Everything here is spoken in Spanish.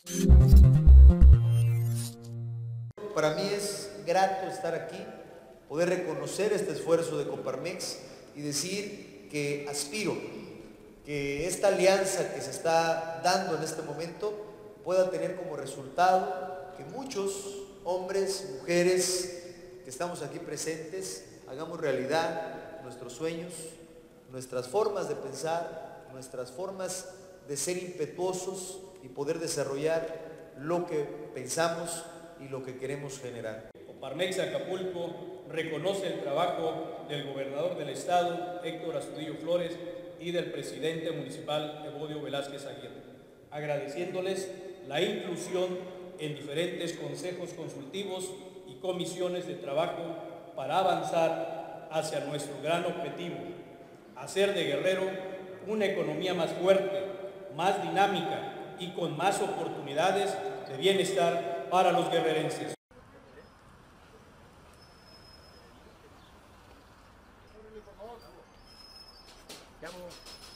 Para mí es grato estar aquí, poder reconocer este esfuerzo de Coparmex y decir que aspiro que esta alianza que se está dando en este momento pueda tener como resultado que muchos hombres, mujeres que estamos aquí presentes, hagamos realidad nuestros sueños, nuestras formas de pensar, nuestras formas de ser impetuosos y poder desarrollar lo que pensamos y lo que queremos generar. Coparmex Acapulco reconoce el trabajo del gobernador del estado, Héctor Astudillo Flores, y del presidente municipal, Evodio Velázquez Aguirre, agradeciéndoles la inclusión en diferentes consejos consultivos y comisiones de trabajo para avanzar hacia nuestro gran objetivo, hacer de Guerrero una economía más fuerte, más dinámica y con más oportunidades de bienestar para los guerrerenses. Llamo.